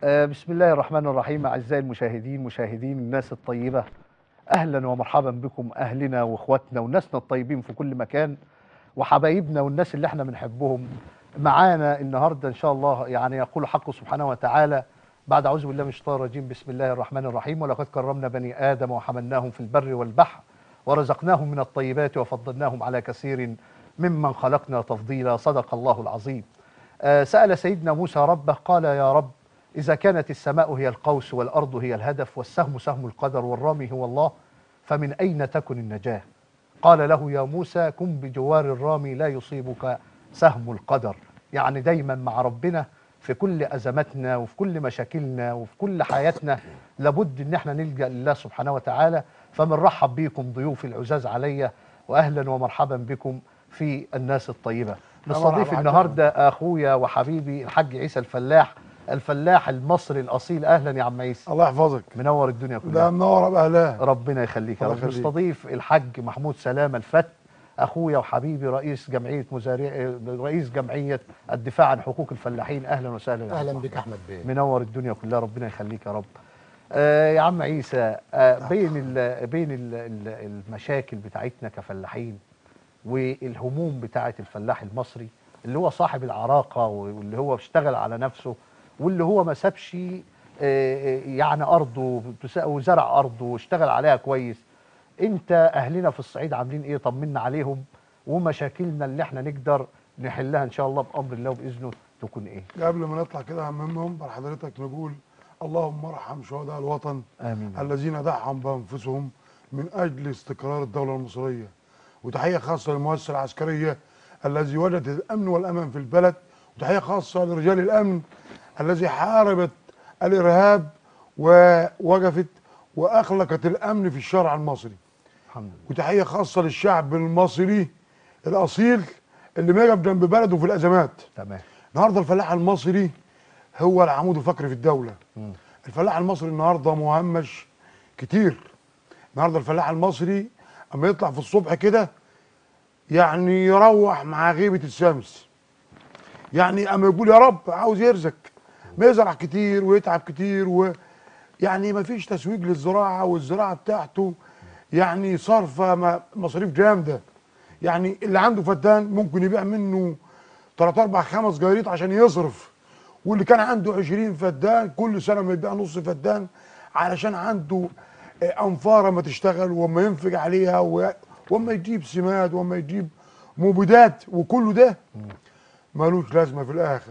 بسم الله الرحمن الرحيم. أعزائي المشاهدين، مشاهدين الناس الطيبة، أهلا ومرحبا بكم، أهلنا وإخواتنا وناسنا الطيبين في كل مكان، وحبايبنا والناس اللي احنا بنحبهم. معانا النهاردة إن شاء الله يعني يقول حقه سبحانه وتعالى بعد أعوذ بالله من الشيطان الرجيم، بسم الله الرحمن الرحيم: ولقد كرمنا بني آدم وحملناهم في البر والبحر ورزقناهم من الطيبات وفضلناهم على كثير ممن خلقنا تفضيلا. صدق الله العظيم. سأل سيدنا موسى ربه قال: يا رب، إذا كانت السماء هي القوس والأرض هي الهدف والسهم سهم القدر والرامي هو الله، فمن أين تكن النجاة؟ قال له: يا موسى، كن بجوار الرامي لا يصيبك سهم القدر. يعني دايما مع ربنا في كل أزماتنا وفي كل مشاكلنا وفي كل حياتنا لابد إن احنا نلجأ لله سبحانه وتعالى. فمنرحب بيكم ضيوف العزاز عليا، وأهلا ومرحبا بكم في الناس الطيبة. نستضيف النهارده اخويا وحبيبي الحاج عيسى الفلاح، الفلاح المصري الاصيل. اهلا يا عم عيسى. الله يحفظك. منور الدنيا كلها. ده منور باهلها. ربنا يخليك يا رب. نستضيف الحاج محمود سلامه الفت، اخويا وحبيبي، رئيس جمعيه الدفاع عن حقوق الفلاحين. اهلا وسهلا. اهلا بك احمد بيه. منور الدنيا كلها، ربنا يخليك يا رب. يا عم عيسى، بين المشاكل بتاعتنا كفلاحين والهموم بتاعه الفلاح المصري اللي هو صاحب العراقه واللي هو اشتغل على نفسه واللي هو ما سابش يعني ارضه وزرع ارضه واشتغل عليها كويس، انت اهلنا في الصعيد عاملين ايه؟ طمنا عليهم ومشاكلنا اللي احنا نقدر نحلها ان شاء الله بامر الله وباذنه تكون ايه؟ قبل ما نطلع كده يا عم منبر حضرتك نقول اللهم ارحم شهداء الوطن امين الذين ضحوا بانفسهم من اجل استقرار الدوله المصريه. وتحيه خاصه للمؤسسه العسكريه الذي وجدت الامن والامان في البلد، وتحيه خاصه لرجال الامن الذي حاربت الارهاب ووقفت واخلقت الامن في الشارع المصري. الحمد لله. وتحيه خاصه للشعب المصري الاصيل اللي بيقف جنب بلده في الازمات. تمام. النهارده الفلاح المصري هو العمود الفقري في الدوله. الفلاح المصري النهارده مهمش كتير. النهارده الفلاح المصري اما يطلع في الصبح كده يعني يروح مع غيبه الشمس. يعني اما يقول يا رب عاوز يرزق، ما يزرع كتير ويتعب كتير، يعني ما فيش تسويق للزراعه، والزراعه بتاعته يعني صارفه مصاريف جامده. يعني اللي عنده فدان ممكن يبيع منه 3 4 5 جراريط عشان يصرف، واللي كان عنده 20 فدان كل سنه ما يبيع نص فدان علشان عنده انفاره ما تشتغل وما ينفق عليها وما يجيب سماد وما يجيب مبيدات، وكله ده مالوش لازمه في الاخر.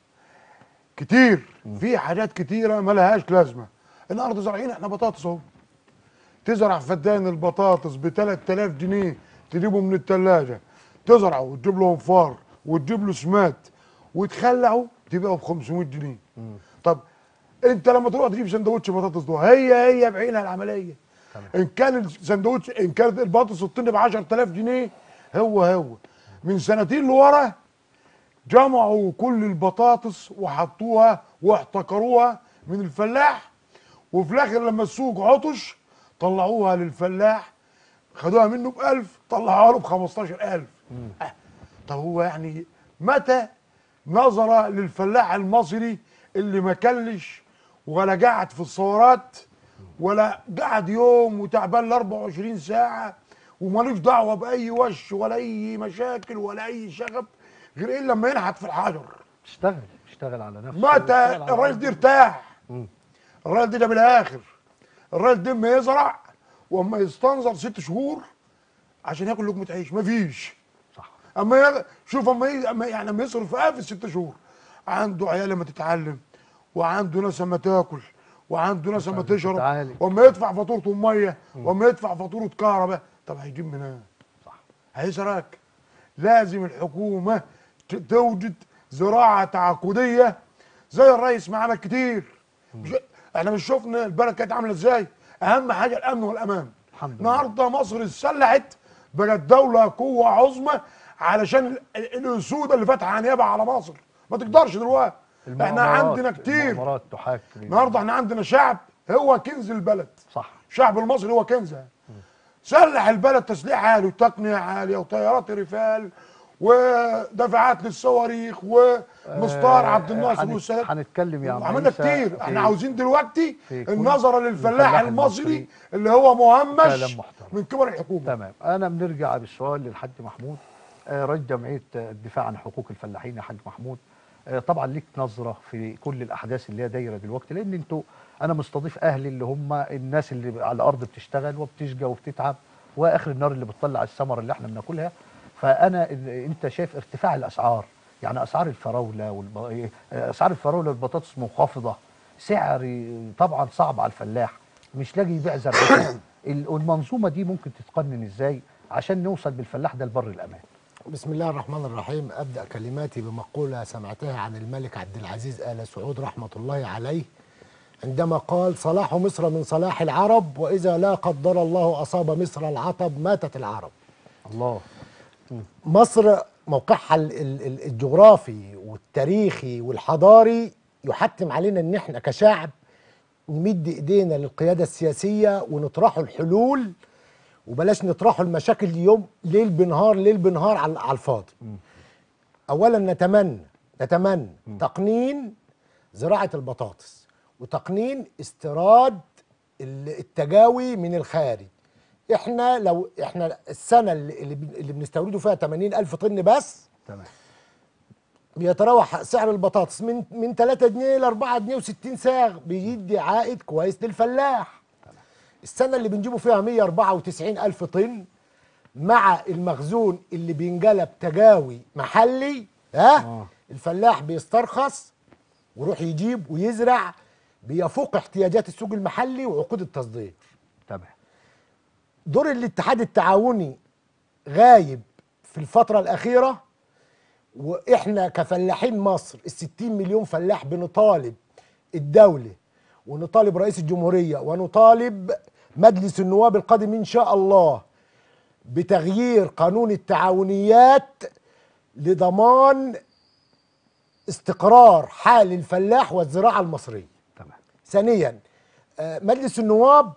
كتير في حاجات كتيره مالهاش لازمه. النهارده زارعين احنا بطاطس اهو، تزرع فدان البطاطس ب 3000 جنيه تجيبه من الثلاجه، تزرعه وتجيب له انفار وتجيب له سماد وتخلعه تبيعه ب 500 جنيه. طب انت لما تروح تجيب سندوتش بطاطس ده هي بعينها العمليه. ان كان السندوتش، ان كانت البطاطس الطن ب 10000 جنيه، هو من سنتين لورا جمعوا كل البطاطس وحطوها واحتكروها من الفلاح، وفي الاخر لما السوق عطش طلعوها للفلاح، خدوها منه ب1000 طلعوها له ب15000. طب هو يعني متى نظر للفلاح المصري اللي ما كلش ولا قعد في الثورات ولا قعد يوم وتعبان ل 24 ساعه ومالوش دعوه باي وش ولا اي مشاكل ولا اي شغب غير ايه لما ينحت في الحجر؟ اشتغل على نفسه. متى الراجل ده ارتاح؟ الراجل ده جاب الاخر. الراجل ده اما يزرع واما يستنظر 6 شهور عشان ياكل لقمه عيش مفيش. صح. شوف اما يصرف في ال6 شهور عنده عيال لما تتعلم، وعنده ناس اما تاكل، وعنده ناس اما تشرب، واما يدفع فاتوره الميه، واما يدفع فاتوره كهرباء. طب هيجيب منين؟ صح. هيسرق. لازم الحكومه توجد زراعه تعاقديه زي الرئيس ما عمل كتير. احنا مش شفنا البلد كانت عامله ازاي؟ اهم حاجه الامن والامان. الحمد لله. النهارده مصر اتسلحت، بقت دوله قوه عظمى علشان الاسود اللي فاتحه نيابه على مصر ما تقدرش دلوقتي. احنا عندنا كتير. النهارده احنا عندنا شعب هو كنز البلد. صح. الشعب المصري هو كنزها. سلح البلد تسليح عالي وتقنيه عاليه وطيارات رفال ودفعات للصواريخ مستار عبد الناصر والسادات. هنتكلم يا عم عملنا عيسى كتير. احنا عاوزين دلوقتي في النظره للفلاح الفلاح المصري اللي هو مهمش كلام محترم من قبل الحكومه. تمام. انا بنرجع بالسؤال للحاج محمود، رئيس جمعيه الدفاع عن حقوق الفلاحين يا حاج محمود. طبعا ليك نظره في كل الاحداث اللي هي دايره دلوقتي، لان انتوا انا مستضيف اهلي اللي هم الناس اللي على الارض بتشتغل وبتشقى وبتتعب، واخر النار اللي بتطلع الثمر اللي احنا بناكلها. فانا انت شايف ارتفاع الاسعار، يعني اسعار الفراوله اسعار الفراوله والبطاطس منخفضه، سعر طبعا صعب على الفلاح، مش لاقي يبيع زرعته. المنظومه دي ممكن تتقنن ازاي عشان نوصل بالفلاح ده لبر الامان؟ بسم الله الرحمن الرحيم. أبدأ كلماتي بمقولة سمعتها عن الملك عبد العزيز آل سعود رحمة الله عليه، عندما قال: صلاح مصر من صلاح العرب، وإذا لا قدر الله أصاب مصر العطب ماتت العرب. الله. مصر موقعها الجغرافي والتاريخي والحضاري يحتم علينا ان احنا كشعب نمد ايدينا للقيادة السياسية ونطرحوا الحلول، وبلاش نطرحوا المشاكل اليوم ليل بنهار ليل بنهار على الفاضي. اولا نتمنى تقنين زراعة البطاطس وتقنين استيراد التجاوي من الخارج. لو احنا السنة اللي بنستورده فيها 80,000 طن بس، تمام، بيتراوح سعر البطاطس من 3 جنيه ل 4 جنيه و60 ساغ، بيدي عائد كويس للفلاح. السنة اللي بنجيبه فيها 194,000 طن مع المخزون اللي بينجلب تجاوي محلي، الفلاح بيسترخص ويروح يجيب ويزرع، بيفوق احتياجات السوق المحلي وعقود التصدير. تمام. دور الاتحاد التعاوني غايب في الفترة الأخيرة، وإحنا كفلاحين مصر ال60 مليون فلاح بنطالب الدولة ونطالب رئيس الجمهورية ونطالب مجلس النواب القادم إن شاء الله بتغيير قانون التعاونيات لضمان استقرار حال الفلاح والزراعة المصرية. تمام. ثانيا، مجلس النواب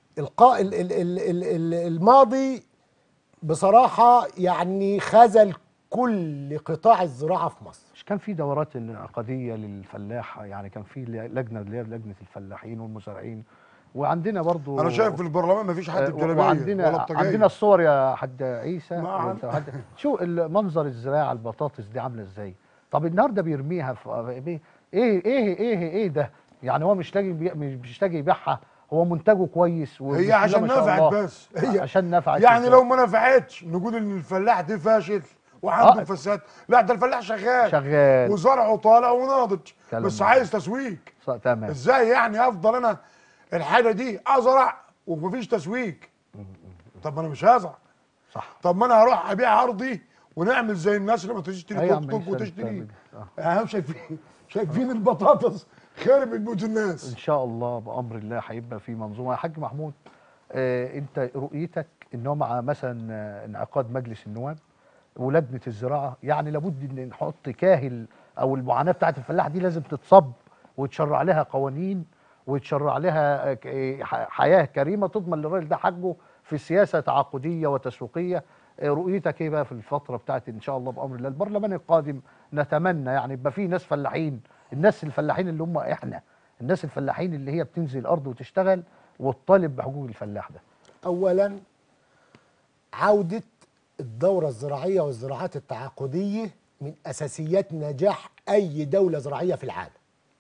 الماضي بصراحة يعني خذل كل قطاع الزراعة في مصر. مش كان في دورات انعقادية للفلاح؟ يعني كان في لجنة اللي هي لجنة الفلاحين والمزارعين، وعندنا برضو انا شايف في البرلمان ما فيش حد بجلابيه وعندنا عندنا الصور يا حاج عيسى. نعم. شو المنظر الزراعة البطاطس دي عاملة ازاي؟ طب النهارده بيرميها في ايه ده؟ يعني هو مش لاقي يبيعها، هو منتجه كويس هي عشان نفعت بس، هي عشان نفعت يعني لو ما نفعتش نقول ان الفلاح ده فاشل وعنده فساد؟ لا، ده الفلاح شغال وزرعه طالع وناضج، بس عايز تسويق. تمام. ازاي يعني افضل انا الحاجه دي ازرع ومفيش تسويق؟ طب ما انا مش هزرع. صح. طب ما انا هروح ابيع ارضي ونعمل زي الناس اللي تشتري توك توك وتشتري. شايفين البطاطس خربت بيوت الناس. ان شاء الله بامر الله هيبقى في منظومه. يا حاج محمود، انت رؤيتك ان هو مع مثلا انعقاد مجلس النواب ولجنه الزراعه، يعني لابد ان نحط كاهل او المعاناه بتاعت الفلاح دي لازم تتصب ويتشرع لها قوانين ويتشرع لها حياه كريمه تضمن للراجل ده حقه في سياسه تعاقديه وتسويقيه. رؤيتك ايه بقى في الفتره بتاعت ان شاء الله بامر الله البرلمان القادم؟ نتمنى يعني يبقى في ناس فلاحين، الناس الفلاحين اللي هم احنا، الناس الفلاحين اللي هي بتنزل الارض وتشتغل وتطالب بحقوق الفلاح ده. اولا، عودة الدورة الزراعية والزراعات التعاقدية من اساسيات نجاح اي دولة زراعية في العالم.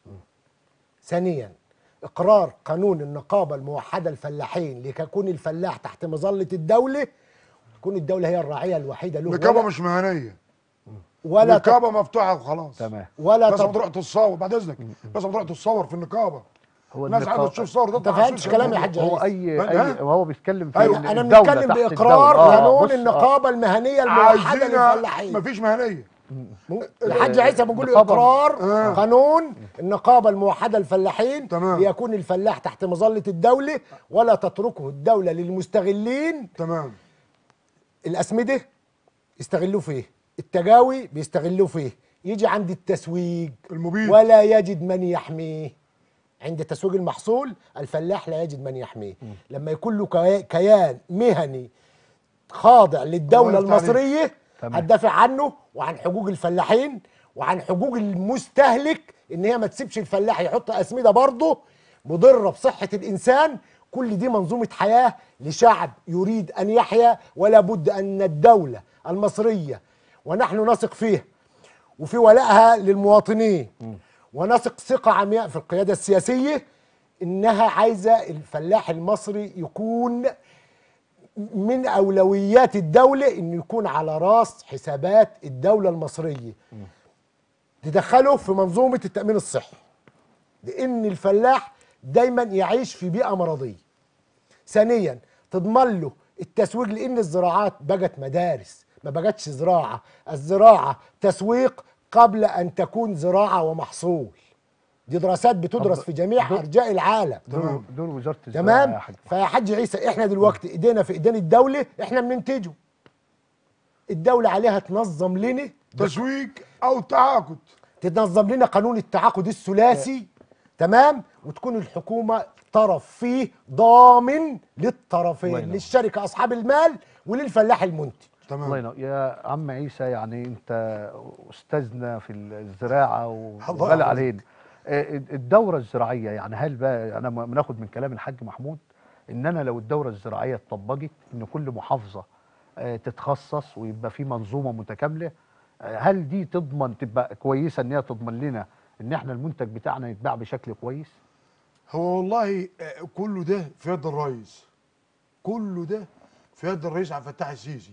ثانيا، اقرار قانون النقابة الموحدة الفلاحين ليكون الفلاح تحت مظلة الدولة، تكون الدولة هي الراعية الوحيدة له. نقابة مش مهنية ولا نقابة مفتوحة وخلاص. تمام. ولا بس تروح تتصور بعد اذنك، بس تروح تتصور في النقابة. هو الناس عايزة تشوف صور. انت فهمتش كلامي يا حاج عيسى؟ هو وهو بيتكلم في أيوة، انا بنتكلم باقرار قانون النقابة المهنية الموحدة للفلاحين. مفيش مهنية. الحاج عيسى بنقول اقرار قانون النقابه الموحده للفلاحين ليكون الفلاح تحت مظله الدوله، ولا تتركه الدوله للمستغلين. تمام. الاسمده يستغلوه فيه، التجاوي بيستغلوه فيه، يجي عند التسويق المبيد ولا يجد من يحميه. عند تسويق المحصول الفلاح لا يجد من يحميه. لما يكون له كيان مهني خاضع للدوله المصريه هتدافع عنه وعن حقوق الفلاحين وعن حقوق المستهلك ان هي ما تسيبش الفلاح يحط اسمده برضه مضره بصحه الانسان. كل دي منظومه حياه لشعب يريد ان يحيا، ولا بد ان الدوله المصريه ونحن نثق فيها وفي ولائها للمواطنين ونثق ثقه عمياء في القياده السياسيه انها عايزه الفلاح المصري يكون من اولويات الدوله، انه يكون على راس حسابات الدوله المصريه، تدخله في منظومه التامين الصحي، لان الفلاح دايما يعيش في بيئه مرضيه. ثانيا تضمن له التسويق، لان الزراعات بقت مدارس، ما بقتش زراعه، الزراعه تسويق قبل ان تكون زراعه ومحصول. دي دراسات بتدرس في جميع ارجاء العالم. دور وزاره الزراعه تمام. يا حاج. فيا حاج عيسى احنا دلوقتي ايدينا في ايدين الدوله، احنا بننتجه. الدوله عليها تنظم لنا تسويق او تعاقد، تنظم لنا قانون التعاقد الثلاثي، تمام، وتكون الحكومه طرف فيه ضامن للطرفين، للشركه اصحاب المال وللفلاح المنتج. تمام. الله ينور يا عم عيسى، يعني انت استاذنا في الزراعه وغالي علينا. الدوره الزراعيه، يعني هل بقى انا بناخد من كلام الحاج محمود ان انا لو الدوره الزراعيه اتطبقت ان كل محافظه تتخصص ويبقى في منظومه متكامله، هل دي تضمن تبقى كويسه ان هي تضمن لنا ان احنا المنتج بتاعنا يتباع بشكل كويس؟ هو والله كله ده في يد الرئيس، كله ده في يد الرئيس عبد الفتاح السيسي.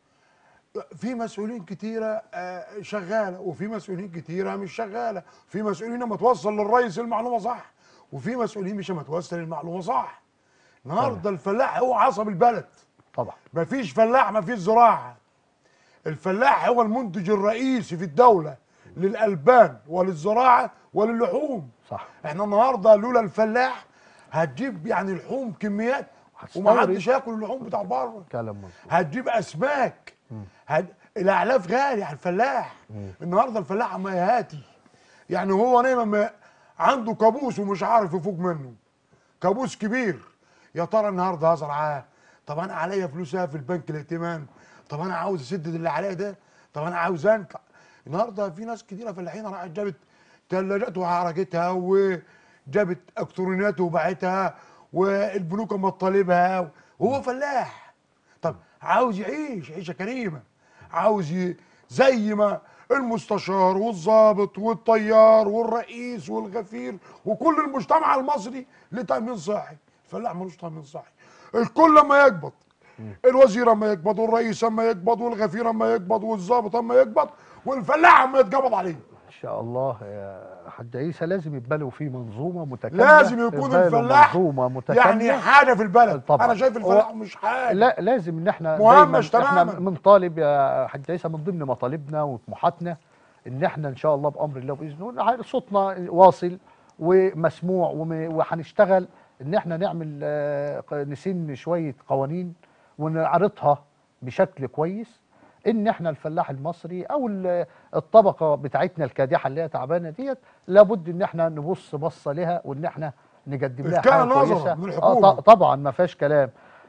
في مسؤولين كتيره شغاله، وفي مسؤولين كتيره مش شغاله، في مسؤولين ما توصل للرئيس المعلومه صح، وفي مسؤولين مش ما توصل المعلومه صح. النهارده الفلاح هو عصب البلد. طبعا ما فيش فلاح ما فيش زراعه. الفلاح هو المنتج الرئيسي في الدوله للالبان وللزراعه وللحوم. صح. احنا النهارده لولا الفلاح هتجيب يعني لحوم كميات ومحدش ياكل اللحوم بتاع بره. كلام مظبوط. هتجيب اسماك، الاعلاف غالي على الفلاح. النهارده الفلاح ما يهاتي، يعني هو نايم عنده كابوس ومش عارف يفوق منه، كابوس كبير. يا ترى النهارده هزرع، طب انا عليا فلوسها في البنك الائتمان، طب انا عاوز اسدد اللي عليا ده، طب انا عاوز انطلع. النهارده في ناس كتيره فلاحين راحت جابت ثلاجات وحركتها، وجابت الكترونيات وباعتها، والبنوك اما طالبها، وهو فلاح. طب عاوز يعيش عيشه كريمه، عاوز زي ما المستشار والضابط والطيار والرئيس والغفير وكل المجتمع المصري له تامين صحي، الفلاح ملوش تامين صحي. الكل لما يقبض، الوزير اما يقبض، والرئيس اما يقبض، والغفير اما يقبض، والضابط اما يقبض، والفلاح اما يتقبض عليه. ان شاء الله يا حاج عيسى لازم يبقى له في منظومه متكامله، لازم يكون الفلاح متكاملة. يعني حاجه في البلد. طبعا. انا شايف الفلاح مش حاجه، لا لازم ان احنا مهمش دايما تماما. احنا بنطالب يا حاج عيسى من ضمن مطالبنا وطموحاتنا ان احنا ان شاء الله بامر الله باذن الله صوتنا واصل ومسموع، وهنشتغل ان احنا نعمل نسن شويه قوانين ونعرضها بشكل كويس، ان احنا الفلاح المصري او الطبقه بتاعتنا الكادحه اللي هي تعبانه ديت لابد ان احنا نبص بصه لها، وان احنا نقدم لها حاجه كويسه من الحكومه. طبعا ما فيهاش كلام.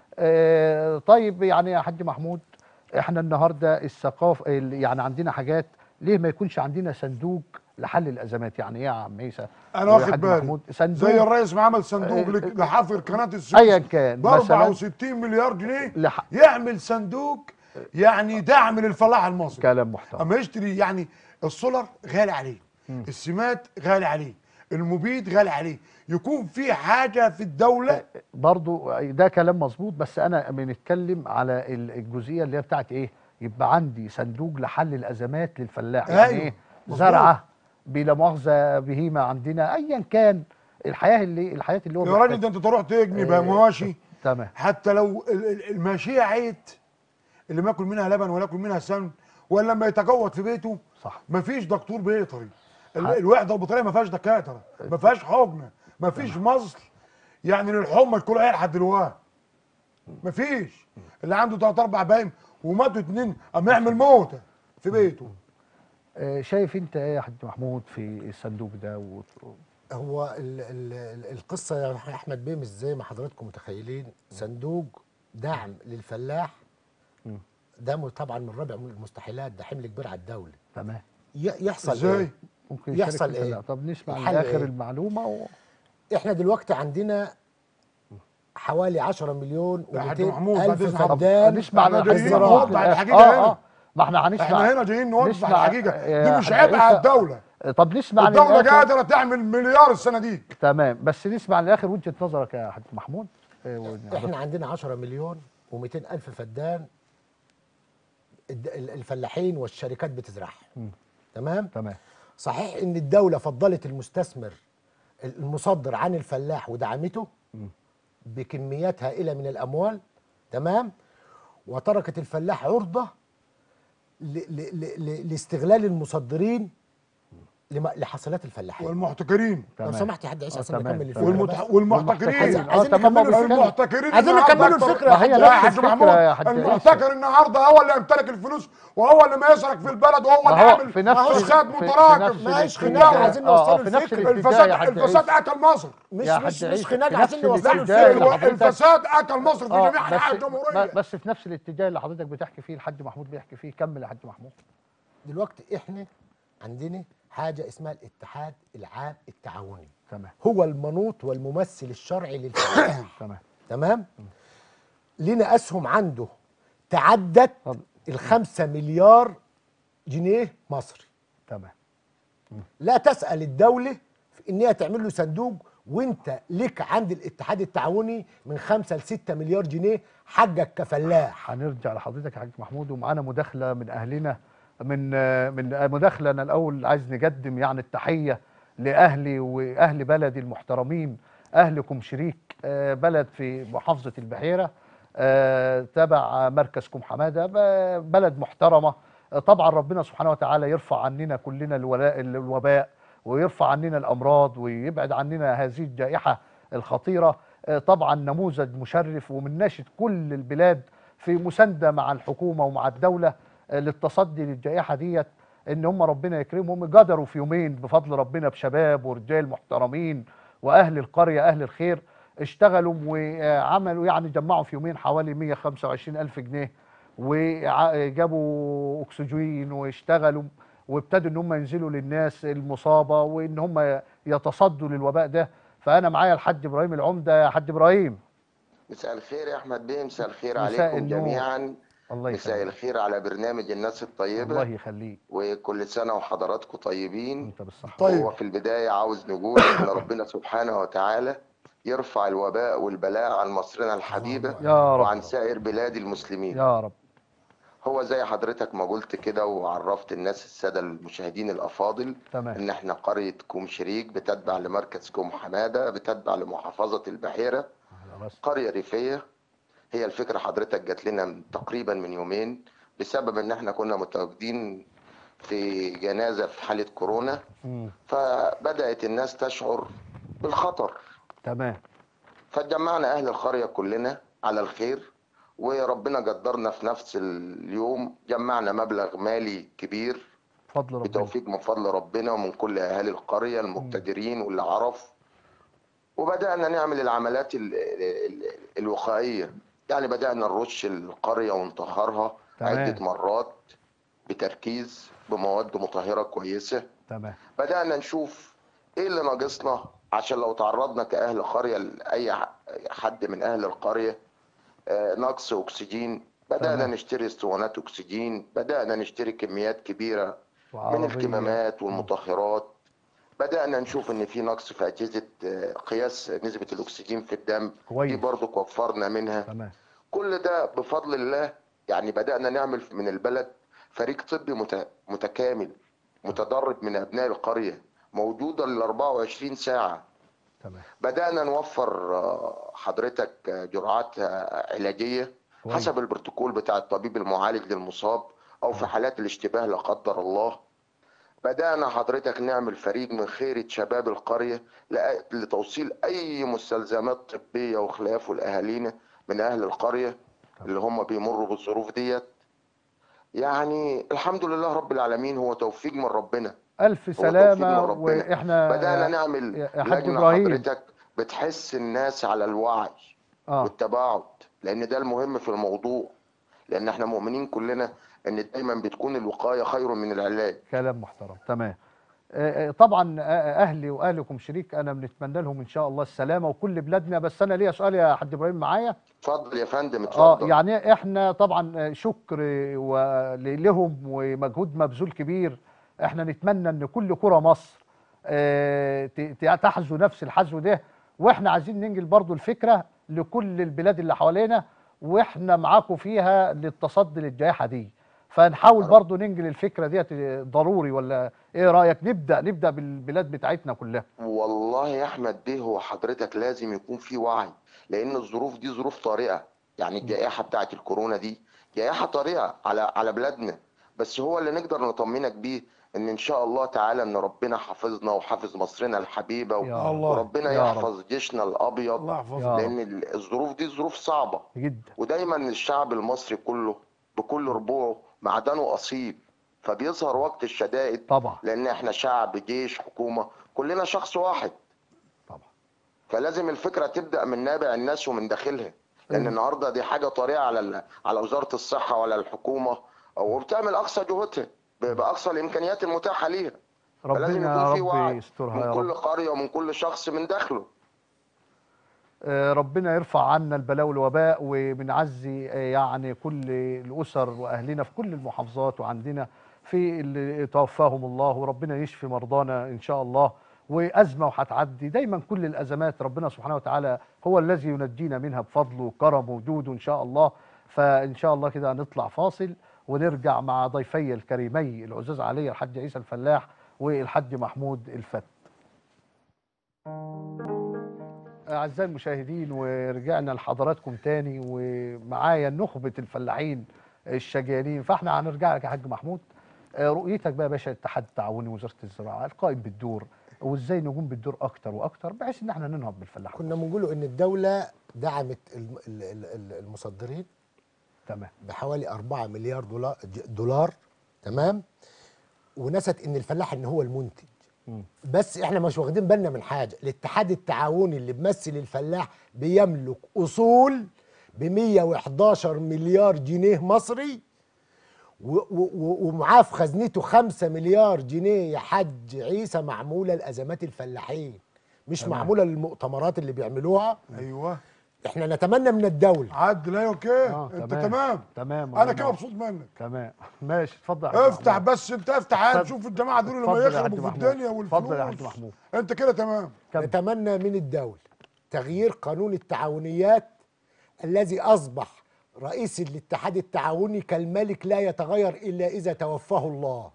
طيب يعني يا حاج محمود، احنا النهارده الثقافه يعني عندنا حاجات، ليه ما يكونش عندنا صندوق لحل الازمات؟ يعني ايه يا عم عيسى؟ انا واخد بالي زي الرئيس ما عمل صندوق لحفر قناه السويس ايا كان ب 64 مليار جنيه، يعمل صندوق يعني دعم للفلاح المصري. كلام محترم. اما يشتري يعني السولار غالي عليه، السمات غالي عليه، المبيد غالي عليه، يكون في حاجه في الدوله. برضو ده كلام مظبوط، بس انا بنتكلم على الجزئيه اللي هي بتاعت ايه، يبقى عندي صندوق لحل الازمات للفلاح. يعني أيوه. ايه؟ زرعه بلا مؤاخذه، بهيمه عندنا، ايا كان الحياه اللي هو يا راجل ده انت تروح تجني بمواشي. تمام. حتى لو الماشيه عيت، اللي ما ياكل منها لبن ولا ياكل منها سمن، ولا لما يتجوط في بيته، صح، مفيش دكتور بيطري. الوحده البيطريه ما فيهاش دكاتره، ما فيهاش حقنه، ما فيش مصل يعني للحمى تكون عيل لحد دلوقتي. ما فيش. اللي عنده 3 4 بايم وماتوا 2 اما يعمل موته في بيته. شايف انت ايه يا حاج محمود في الصندوق ده؟ هو القصه يا احمد بيه مش زي ما حضراتكم متخيلين. صندوق دعم للفلاح ده طبعا من رابع المستحيلات، ده حمل كبير على الدوله. تمام. يحصل ازاي؟ ايه؟ ممكن يشارك يحصل في إيه؟ الفلاح. طب نسمع الحل لآخر إيه؟ المعلومة احنا دلوقتي عندنا حوالي 10 مليون يا حاج و200 محمود بعد الف اذنك، فدان نسمع احنا لحاج جايين محمود نوضح للآخر. الحقيقه هنا. ما احنا هنسمع. احنا هنا جايين نوضح نسمع الحقيقه، دي يا مش حاج عبء على عيسى. الدوله. طب نسمع الدوله للآخر. قادره تعمل مليار السنه دي. تمام، بس نسمع للآخر وجهة نظرك يا حاج محمود. احنا عندنا 10 مليون و200 الف فدان الفلاحين والشركات بتزرعها. تمام؟ تمام. صحيح ان الدوله فضلت المستثمر المصدر عن الفلاح ودعمته بكميات هائله من الاموال. تمام؟ وتركت الفلاح عرضه لاستغلال المصدرين لحاصلات الفلاحين. والمحتكرين لو سمحت يا حاج عيسى عشان تمام. نكمل الفكره بس. والمحتكرين عايزين تمام، نكملوا ما الفكره. المحتكرين عايزين النهارده نكملوا أكتر. الفكره يا ما هي حاج نفس يا حاج الفكرة محمود، يا حاج عيسى. المحتكر النهارده هو اللي يمتلك الفلوس وهو اللي ما يسرق في البلد وهو ما اللي هو يعمل في نفس فساد في متراكم. نفس ماشي الاتجاه. خناقة، عايزين نوصلوا في نفس الفكرة. الاتجاه يا حاج الفساد عيسى. اكل مصر. مش يا مش حاج مش عيسى، خناقه، في عايزين نفس نوصلوا الاتجاه اللي الفكره. حضرتك- الفساد اكل مصر في جميع انحاء الجمهوريه. بس في نفس الاتجاه اللي حضرتك بتحكي فيه الحاج محمود بيحكي فيه. كمل يا حاج محمود. دلوقتي احنا عندنا حاجه اسمها الاتحاد العام التعاوني. تمام. هو المنوط والممثل الشرعي للفلاح. تمام. تمام؟ لنا اسهم عنده تعدت طب. ال5 مليار جنيه مصري. تمام. لا تسأل الدولة في إنها تعمل له صندوق، وأنت لك عند الاتحاد التعاوني من 5 ل 6 مليار جنيه حقك كفلاح. هنرجع لحضرتك يا حاج محمود، ومعانا مداخله من اهلنا. من مداخله. انا الاول عايز نقدم يعني التحيه لاهلي واهل بلدي المحترمين. اهلكم شريك بلد في محافظه البحيره، تبع مركز كوم حماده، بلد محترمه. طبعا ربنا سبحانه وتعالى يرفع عننا كلنا الوباء، ويرفع عننا الامراض، ويبعد عننا هذه الجائحه الخطيره. طبعا نموذج مشرف، ومن ناشد كل البلاد في مسانده مع الحكومه ومع الدوله للتصدي للجائحه ديت. ان هم ربنا يكرمهم قدروا في يومين بفضل ربنا بشباب ورجال محترمين واهل القريه اهل الخير اشتغلوا وعملوا يعني جمعوا في يومين حوالي 125 ألف جنيه، وجابوا اكسجين واشتغلوا وابتدوا ان هم ينزلوا للناس المصابه وان هم يتصدوا للوباء ده. فانا معايا الحاج ابراهيم العمده. يا حاج ابراهيم، مساء الخير يا احمد بيه، مساء الخير مساء عليكم النور. جميعا. الله مساء يخليك. الخير على برنامج الناس الطيبة. الله يخليك. وكل سنة وحضراتكم طيبين. انت بالصحه. طيب. هو في البداية عاوز نقول ان ربنا سبحانه وتعالى يرفع الوباء والبلاء عن مصرنا الحبيبة يا رب. وعن سائر بلاد المسلمين. يا رب. هو زي حضرتك ما قلت كده وعرفت الناس السادة المشاهدين الأفاضل تمام. ان احنا قرية كوم شريك بتتبع لمركز كوم حمادة، بتتبع لمحافظة البحيرة، قرية ريفية. هي الفكرة حضرتك جات لنا تقريبا من يومين بسبب ان احنا كنا متواجدين في جنازة في حالة كورونا، فبدأت الناس تشعر بالخطر. تمام. فجمعنا اهل القرية كلنا على الخير، وربنا قدرنا في نفس اليوم جمعنا مبلغ مالي كبير فضل ربنا. بتوفيق من فضل ربنا ومن كل اهالي القرية المقتدرين واللي عرف. وبدأنا نعمل العمليات الوقائية، يعني بدأنا نرش القرية ونطهرها عدة مرات بتركيز بمواد مطهرة كويسة. تمام. بدأنا نشوف ايه اللي ناقصنا عشان لو تعرضنا كأهل قرية لأي حد من أهل القرية نقص أكسجين. بدأنا تمام. نشتري اسطوانات أكسجين، بدأنا نشتري كميات كبيرة من الكمامات والمطهرات. بدأنا نشوف ان في نقص في أجهزة قياس نسبة الأكسجين في الدم. كويس. دي برضو وفرنا منها. تمام. كل ده بفضل الله. يعني بدأنا نعمل من البلد فريق طبي متكامل متدرب من أبناء القرية موجودة ل 24 ساعة. تمام. بدأنا نوفر حضرتك جرعات علاجية حسب البروتوكول بتاع الطبيب المعالج للمصاب أو في حالات الاشتباه لا قدر الله. بدأنا حضرتك نعمل فريق من خيرة شباب القرية لتوصيل أي مستلزمات طبية وخلافه لأهالينا من أهل القرية اللي هم بيمروا بالظروف ديت. يعني الحمد لله رب العالمين، هو توفيق من ربنا. ألف سلامة. وإحنا بدأنا نعمل يا حاج لجنة إبراهيم حضرتك بتحس الناس على الوعي والتباعد، لأن ده المهم في الموضوع. لأن احنا مؤمنين كلنا ان دايما بتكون الوقايه خير من العلاج. كلام محترم. تمام. طبعا اهلي واهلكم شريك، انا بنتمنى لهم ان شاء الله السلامه وكل بلادنا. بس انا ليا سؤال يا حاج ابراهيم معايا. اتفضل يا فندم، اتفضل. يعني احنا طبعا شكر لهم ومجهود مبذول كبير. احنا نتمنى ان كل قرى مصر تحذو نفس الحذو ده، واحنا عايزين ننقل برضو الفكره لكل البلاد اللي حوالينا، واحنا معاكم فيها للتصدي للجائحه دي. فنحاول برضو ننقل الفكره ديت، ضروري ولا ايه رايك؟ نبدا بالبلاد بتاعتنا كلها. والله يا احمد بيه، هو حضرتك لازم يكون في وعي، لان الظروف دي ظروف طارئه. يعني الجائحه بتاعت الكورونا دي جائحه طارئه على بلادنا، بس هو اللي نقدر نطمنك بيه ان شاء الله تعالى ان ربنا حافظنا وحافظ مصرنا الحبيبه، يا الله. وربنا يا رب. يحفظ جيشنا الابيض. الله يحفظك. يا لان الظروف دي ظروف صعبه، جدا. ودايما الشعب المصري كله بكل ربوعه معدنه اصيل، فبيظهر وقت الشدائد. طبعا. لان احنا شعب، جيش، حكومه، كلنا شخص واحد. طبعا. فلازم الفكره تبدا من نابع الناس ومن داخلها، لان النهارده دي حاجه طارئه على وزاره الصحه وعلى الحكومه، وبتعمل اقصى جهودها باقصى الامكانيات المتاحه ليها. فلازم ربنا يكون يا في رب وعي يسترها من يا كل رب. قريه ومن كل شخص من داخله. ربنا يرفع عنا البلاء والوباء، وبنعزي يعني كل الأسر وأهلنا في كل المحافظات، وعندنا في اللي توفاهم الله، وربنا يشفي مرضانا إن شاء الله. وأزمة وهتعدي، دايما كل الأزمات ربنا سبحانه وتعالى هو الذي ينجينا منها بفضله وكرمه وجوده إن شاء الله. فإن شاء الله كده هنطلع فاصل ونرجع مع ضيفي الكريمي العزاز علي الحاج عيسى الفلاح والحاج محمود الفت. أعزائي المشاهدين، ورجعنا لحضراتكم تاني، ومعايا نخبة الفلاحين الشجانين. فاحنا هنرجع لك يا حاج محمود. رؤيتك بقى يا باشا، الاتحاد التعاوني ووزارة الزراعة القائم بالدور، وازاي نقوم بالدور أكتر وأكتر بحيث إن احنا ننهض بالفلاح. كنا بنقولوا ان الدوله دعمت المصدرين تمام. بحوالي 4 مليار دولار. تمام. ونست ان الفلاح ان هو المنتج. بس احنا مش واخدين بالنا من حاجه، الاتحاد التعاوني اللي بيمثل الفلاح بيملك اصول ب 111 مليار جنيه مصري، ومعاه في خزنته 5 مليار جنيه يا حاج عيسى معموله لازمات الفلاحين، مش تمام. معموله للمؤتمرات اللي بيعملوها. ايوه. احنا نتمنى من الدوله عدل. ايوه كده. انت تمام. تمام. انا كده مبسوط منك. تمام. ماشي، اتفضل يا حاج افتح محمود. بس، انت افتح عاد شوف الجماعه دول لما اتفضل يا يخربوا حاج في محمود. الدنيا والفلوس. اتفضل يا حاج محمود. انت كده تمام. نتمنى من الدوله تغيير قانون التعاونيات الذي اصبح رئيس الاتحاد التعاوني كالملك لا يتغير الا اذا توفاه الله.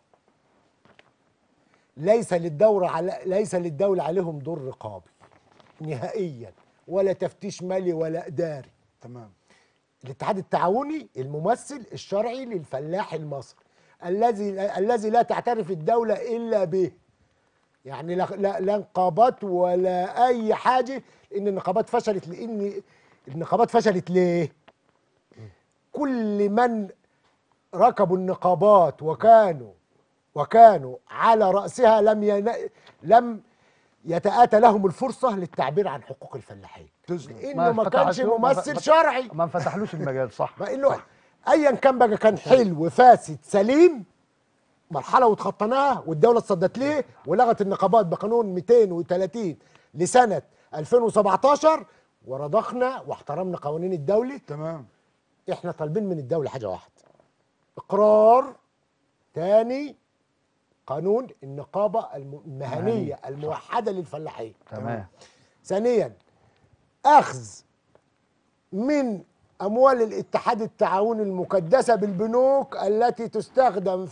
ليس للدوله عليهم دور رقابي نهائيا، ولا تفتيش مالي ولا اداري. تمام. الاتحاد التعاوني الممثل الشرعي للفلاح المصري الذي لا تعترف الدوله الا به. يعني لا نقابات ولا اي حاجه، لان النقابات فشلت. لان النقابات فشلت ليه؟ كل من ركبوا النقابات وكانوا على رأسها لم يتآتى لهم الفرصة للتعبير عن حقوق الفلاحين، لأنه ما كانش ممثل شرعي، ما انفتحلوش المجال. صح. ما إنه أيا كان بقى، كان حلو فاسد سليم، مرحلة وتخطيناها والدولة اتصدت ليه ولغت النقابات بقانون 230 لسنة 2017، ورضخنا واحترمنا قوانين الدولة. تمام. احنا طالبين من الدولة حاجة واحدة: اقرار تاني قانون النقابة المهنية الموحدة للفلاحين. تمام. ثانيا، اخذ من اموال الاتحاد التعاوني المكدسة بالبنوك التي تستخدم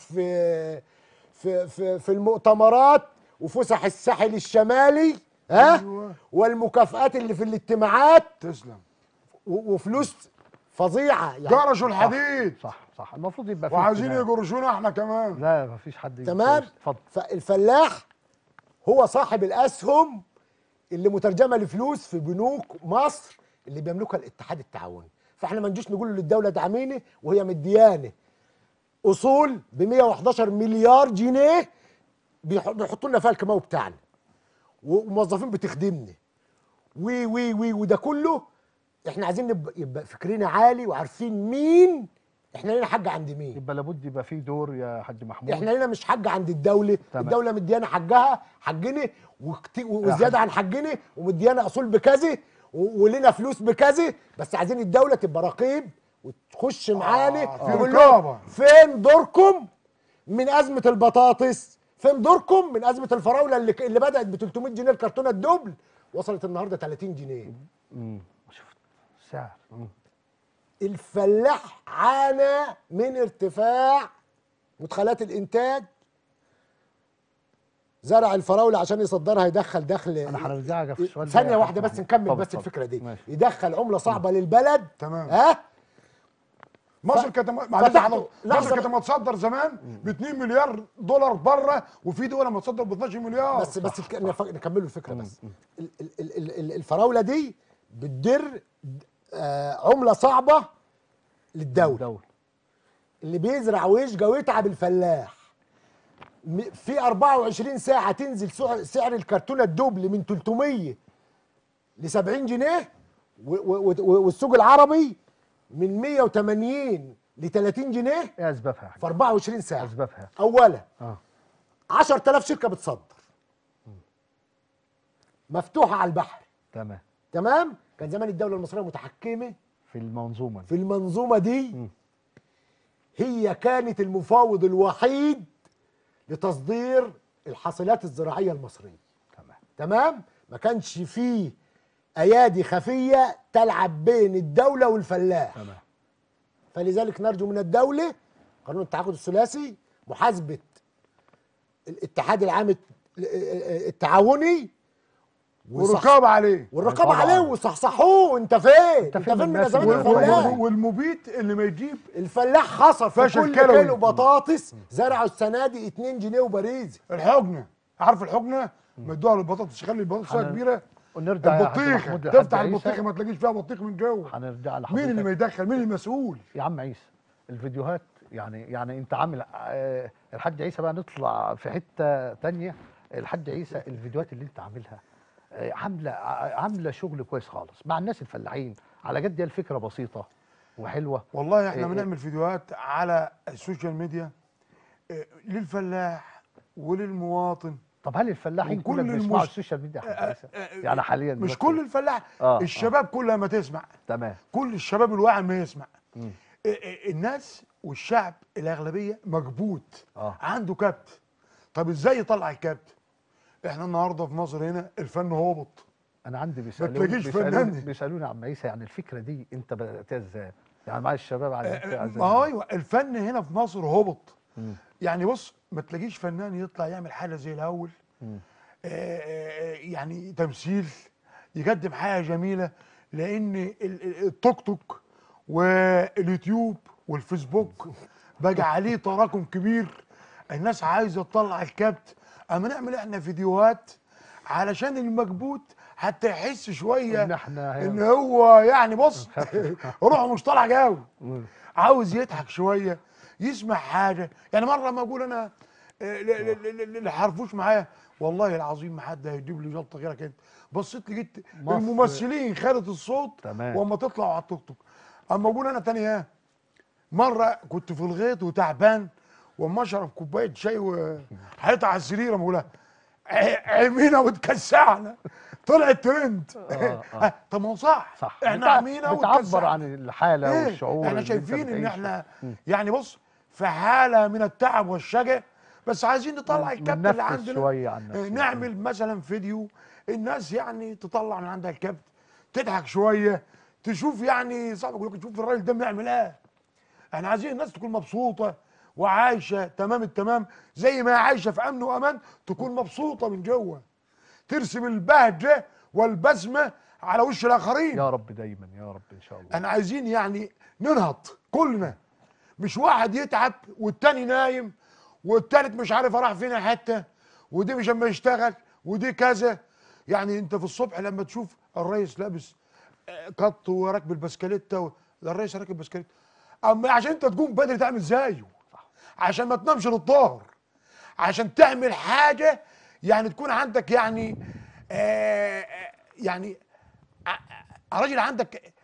في المؤتمرات وفسح الساحل الشمالي، أيوة. والمكافآت اللي في الاجتماعات. تسلم. وفلوس فظيعه يعني. جرشوا الحديد. صح. المفروض يبقى في وعايزين اجتماع. يجرشونا احنا كمان. لا، مفيش حد. تمام. اتفضل. فالفلاح هو صاحب الاسهم اللي مترجمه لفلوس في بنوك مصر اللي بيملكها الاتحاد التعاوني. فاحنا ما نجيش نقول للدوله ادعميني وهي مديانه اصول ب 111 مليار جنيه بيحطوا لنا فيها الكيماوي بتاعنا، وموظفين بتخدمني وي وي وي وده كله. احنا عايزين يبقى فكرنا عالي وعارفين مين احنا لينا حاجه عند مين؟ يبقى لابد يبقى في دور يا حاج محمود. احنا لينا مش حاجه عند الدوله. تمام. الدوله مديانا حجها حجني وزياده عن حجني، ومديانا اصول بكذا ولنا فلوس بكذا، بس عايزين الدوله تبقى رقيب وتخش معانا تقول لهم فين دوركم من ازمه البطاطس؟ فين دوركم من ازمه الفراوله اللي بدات ب 300 جنيه الكرتونه الدبل وصلت النهارده 30 جنيه. شفت السعر. الفلاح عانى من ارتفاع مدخلات الانتاج. زرع الفراوله عشان يصدرها يدخل دخل. انا هرجعك في السؤال ده ثانيه واحده بس نكمل بس الفكره دي. يدخل عمله صعبه للبلد. تمام. مصر كانت مصر كانت متصدر زمان ب 2 مليار دولار بره، وفي دول متصدر ب 12 مليار. بس نكملوا الفكره بس. الفراوله دي بتدر عمله صعبه للدوله. اللي بيزرع ويشجى ويتعب الفلاح. في 24 ساعه تنزل سعر الكرتونه الدبل من 300 ل 70 جنيه، والسوق العربي من 180 ل 30 جنيه. ايه اسبابها؟ في 24 ساعه. اسبابها اولا 10,000 شركه بتصدر مفتوحه على البحر. تمام. كان زمان الدوله المصريه متحكمه في المنظومه دي. هي كانت المفاوض الوحيد لتصدير الحاصلات الزراعيه المصريه. تمام. ما كانش فيه ايادي خفيه تلعب بين الدوله والفلاح. فلذلك نرجو من الدوله قانون التعاقد الثلاثي، محاسبه الاتحاد العام التعاوني، والرقابه عليه وصحصحوه. انت فين من ازمات الفلاح؟ والمبيد اللي ما يجيب الفلاح خسر في كل كيلو بطاطس زرعوا السنه دي 2 جنيه وبريزي. الحجنه، عارف الحجنه؟ مدوها للبطاطس، خلي البطاطس كبيره. ونرجع البطيخه تفتح البطيخه ما تلاقيش فيها بطيخ من جوه. هنرجع لحضرتك. مين اللي ما يدخل؟ مين المسؤول؟ يا عم عيسى الفيديوهات يعني انت عامل الحاج عيسى بقى، نطلع في حته ثانيه. الحاج عيسى الفيديوهات اللي انت عاملها عامله شغل كويس خالص مع الناس الفلاحين. على جد الفكره بسيطه وحلوه. والله احنا بنعمل فيديوهات على السوشيال ميديا للفلاح وللمواطن. طب هل الفلاحين كلهم بيسمعوا السوشيال ميديا يعني حاليا؟ مش كل الفلاح. الشباب كلها ما تسمع. تمام. كل الشباب الواعي ما يسمع. الناس والشعب الاغلبيه مكبوت. عنده كبت. طب ازاي يطلع الكبت؟ احنا النهارده في مصر هنا الفن هابط. انا عندي بيسالوني عم عيسى، يعني الفكره دي انت بداتها ازاي؟ يعني مع الشباب ايوه الفن هنا في مصر هابط. يعني بص، ما تلاقيش فنان يطلع يعمل حاجه زي الاول. يعني تمثيل يقدم حاجه جميله، لان التوك توك واليوتيوب والفيسبوك بقى عليه تراكم كبير. الناس عايزه تطلع الكبت. اما نعمل احنا فيديوهات علشان المكبوت حتى يحس شويه ان هو يعني بص روحه مش طالع قوي، عاوز يضحك شويه، يسمع حاجه. يعني مره ما اقول انا اللي حرفوش معايا والله العظيم ما حد هيجيب لي جلطه غيرك انت. بصيت لقيت الممثلين خدت الصوت واما تطلعوا على التوك توك. اما اقول انا تاني مره كنت في الغيط وتعبان، واما اشرب كوبايه شاي وحيطه على السرير اما اقولها عمينا وتكسعنا طلعت ترند. طب ما هو صح احنا عمينا وتكسعنا، بتعبر عن الحاله والشعور. احنا شايفين ان احنا يعني بص في حاله من التعب والشجع، بس عايزين نطلع الكبت اللي عندنا شويه عن نفسنا. نعمل مثلا فيديو الناس يعني تطلع من عندها الكبت، تضحك شويه، تشوف يعني صاحبك يقول لك شوف الراجل ده بيعمل ايه. احنا عايزين الناس تكون مبسوطه وعايشه تمام التمام زي ما هي عايشه في امن وامان، تكون مبسوطه من جوه، ترسم البهجه والبسمه على وش الاخرين. يا رب دايما يا رب ان شاء الله. احنا عايزين يعني ننهض كلنا، مش واحد يتعب والتاني نايم والتالت مش عارف راح فين حته، ودي مش اما يشتغل ودي كذا. يعني انت في الصبح لما تشوف الرئيس لابس قط وراكب البسكليته، ده الرئيس راكب بسكليته، اما عشان انت تقوم بدري تعمل زيه، عشان ما تنامش للظهر، عشان تعمل حاجه يعني تكون عندك يعني يعني راجل عندك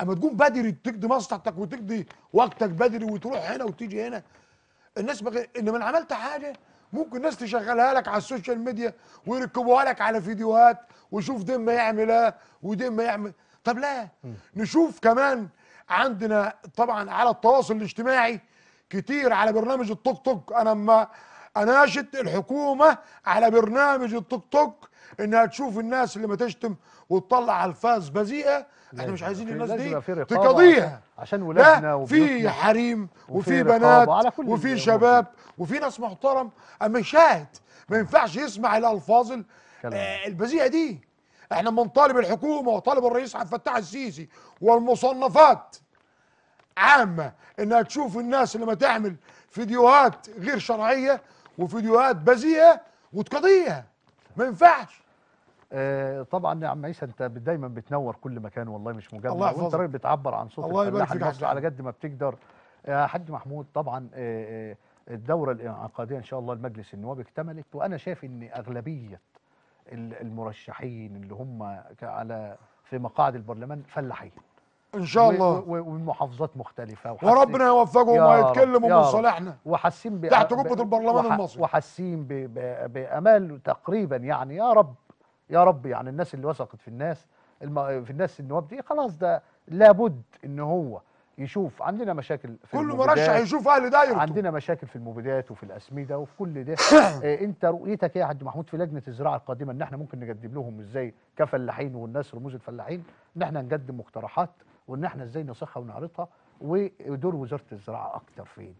اما تقوم بدري تقضي مصلحتك وتقضي وقتك بدري وتروح هنا وتيجي هنا، الناس انما انا عملت حاجه ممكن الناس تشغلها لك على السوشيال ميديا ويركبوها لك على فيديوهات، وشوف ده ما يعمل ايه وده ما يعمل. طب لا نشوف كمان عندنا طبعا على التواصل الاجتماعي كتير على برنامج التوك توك. انا ما اناشد الحكومه على برنامج التوك توك انها تشوف الناس اللي ما تشتم وتطلع الفاظ بذيئه. احنا مش عايزين الناس لازم دي يبقى في رقابة تقضيها. عشان ولادنا لا، وبيوتنا في حريم وفي رقابة بنات على كل وفي الأمور شباب دي. وفي ناس محترم، اما يشاهد ما ينفعش يسمع الالفاظ كلام. البذيئه دي. احنا بنطالب الحكومه وطالب الرئيس عبد الفتاح السيسي والمصنفات عامه انها تشوف الناس اللي ما تعمل فيديوهات غير شرعيه وفيديوهات بذيئه وتقضيها. ما ينفعش. طبعا يا عم عيسى، انت دايما بتنور كل مكان، والله مش مجامله، الله وانت يحفظك. راجل بتعبر عن صوت الله يبارك الفلاح فيك يا المصري حاج على قد ما بتقدر. يا حاج محمود، طبعا الدوره الانعقاديه ان شاء الله لمجلس النواب اكتملت، وانا شايف ان اغلبيه المرشحين اللي هم على في مقاعد البرلمان فلاحين ان شاء الله، ومن محافظات مختلفه، وربنا يوفقهم ويتكلموا من صالحنا وحاسين تحت قبه البرلمان المصري، وحاسين بامال تقريبا. يعني يا رب يا رب، يعني الناس اللي وثقت في الناس في الناس النواب دي خلاص، ده لابد ان هو يشوف. عندنا مشاكل في كل مرشح المبيدات، يشوف اهل دايرته. عندنا مشاكل في المبيدات وفي الاسمده وفي كل ده. انت رؤيتك ايه يا حاج محمود في لجنه الزراعه القادمه، ان احنا ممكن نقدم لهم ازاي كفلاحين والناس رموز الفلاحين، ان احنا نقدم مقترحات وان احنا ازاي نصيغها ونعرضها، ودور وزاره الزراعه اكتر فين؟